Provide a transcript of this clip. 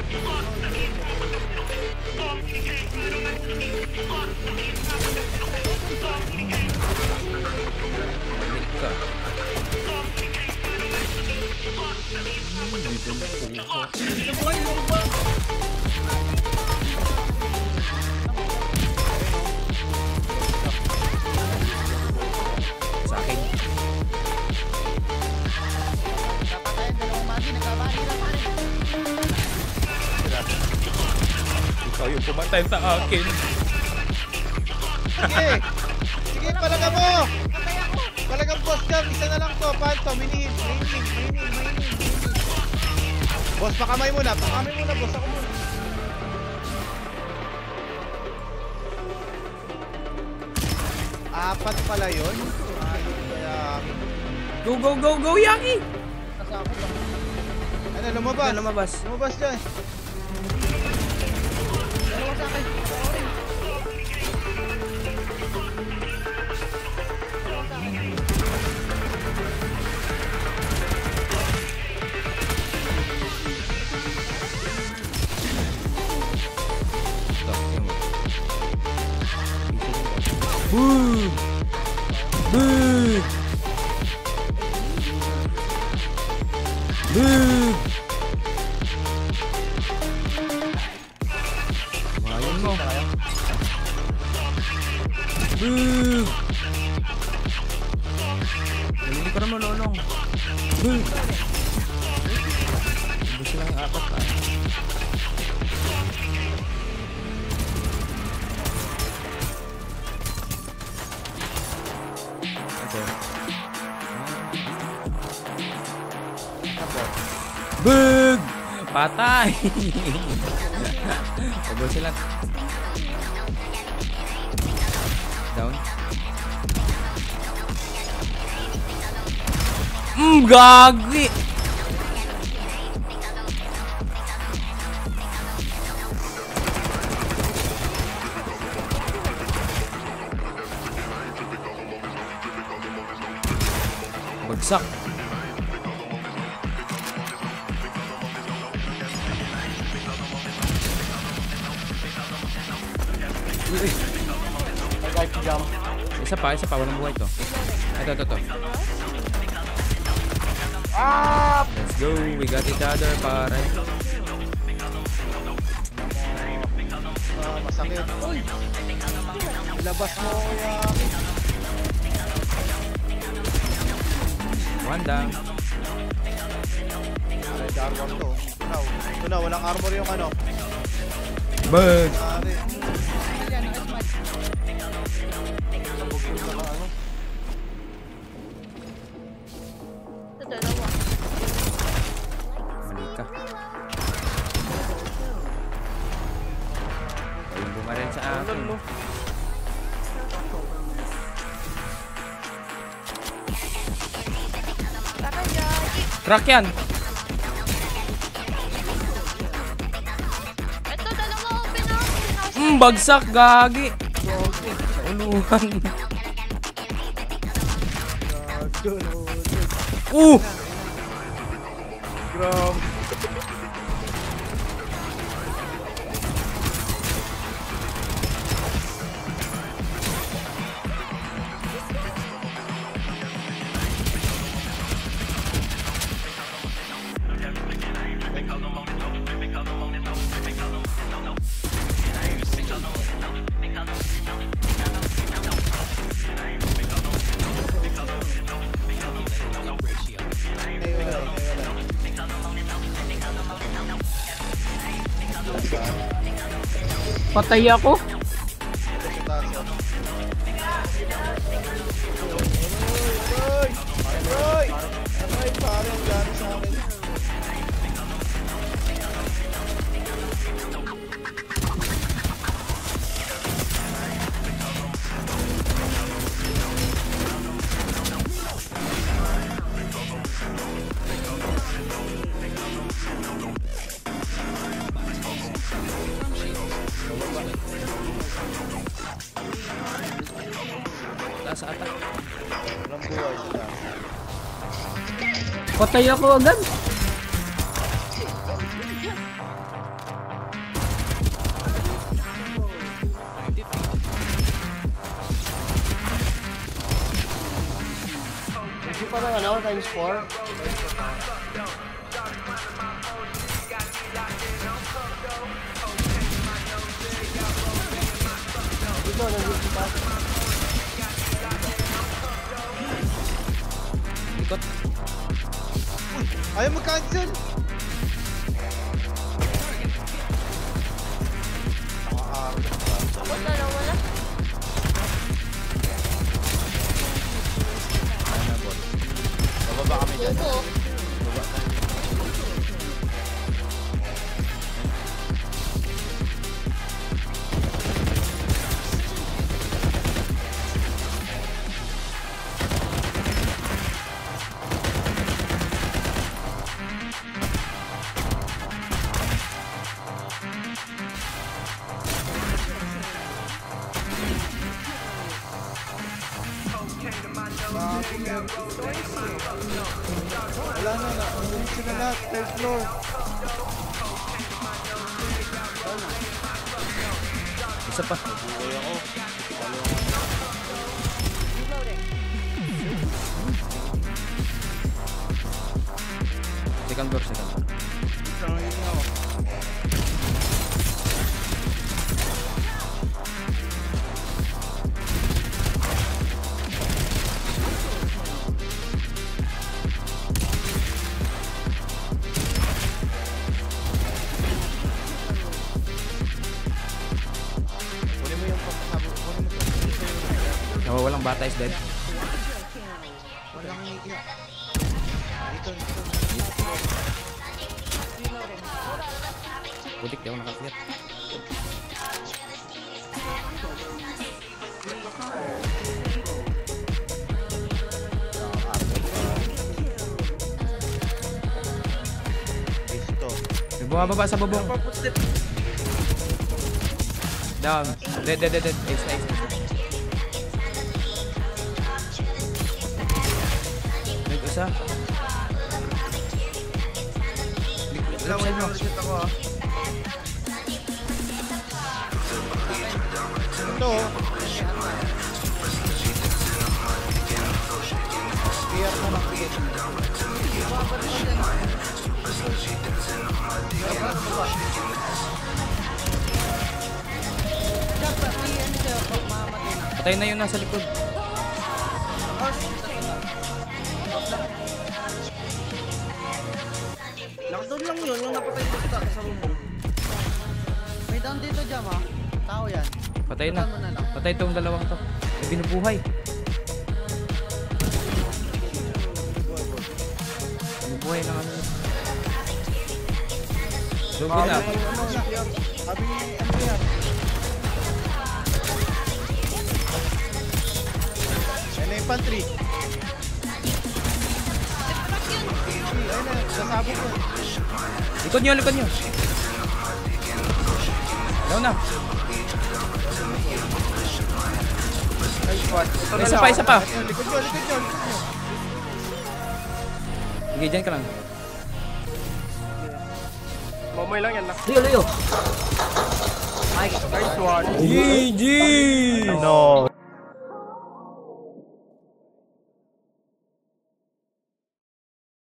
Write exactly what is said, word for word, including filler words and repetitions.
Sa akin. Ikaw yung pumatay sa akin. Sige! Sige, palaga mo! Palagang boss jam, isa na lang to. Panto, minihin, minihin, minihin, minihin. Boss, pakamay muna, pakamay muna, boss. Ako muna. Apat pala yun? Ayun kaya... Go, go, go, go, Yaki! Ano, lumabas? Ano, lumabas? Lumabas dyan. Dalawa sa akin. Boom! Boom! Boom! Ayun mo. Boom! Nalili ko naman lolong. Boom! Gusto lang yung apat pa. Bug! Patay! Pagod sila. Down. Mmm, gagi! Bagsak. Isa pa, isa pa, walang buhay to. Ito, ito, ito. Ah! Let's go, we got each other, pare. Ah, masakit. Uy! Labas mo yan. One down. Red armor to. Ito na, ito na, walang armor yung ano. Bug! Pare. Sabugin mo lang ano. Mali ka. Ayun, bumaril sa akin. Crack yan! Ito, dalawa open house. Mm, bagsak, gagi! Sa uluhan. Uh! Grabe. Patay ako. Aray! Aray! Parang gano'n sa akin. Taas ata. Walang buhay sila. Patay ako agad. Hindi pa ng ano, times four. Dito, nandito pa. Ikot. Ayaw mag-cancel. Wala na, wala. Bababa kami dyan. Bobo. Wala na na. Ulit sila lahat. Third floor. Isa pa. Second floor, second floor. Kunin mo yung pagkakabo. Kunin mo yung Nawawalang bata is dead. walang hiya. Dito, dito. Putik, di ako nakakit. Dito. May bumababa sa bubong. Down. Dead, dead, dead, dead. Ace, ace, ace. Nag-isa. Left side mo. Ito. Kaya mo makikit. Patay na yun nasa likod. Lockdown lang yun, yung napatay ko sa sa bubong. May down dito dyan ha. Tao yan. Patay na. Tama na lang. Patay tong dalawang to. May binubuhay. Binubuhay na ano. Lugi na. Sabi ni ano yan? Yan na yung pantry. Ayun na, sasabog ko. Likod nyo, likod nyo. Down na. Isa pa, isa pa. Likod nyo, likod nyo, likod nyo. Sige, dyan ka lang. Mamoy lang yan lang. Leo, Leo. Nice one. G G! No.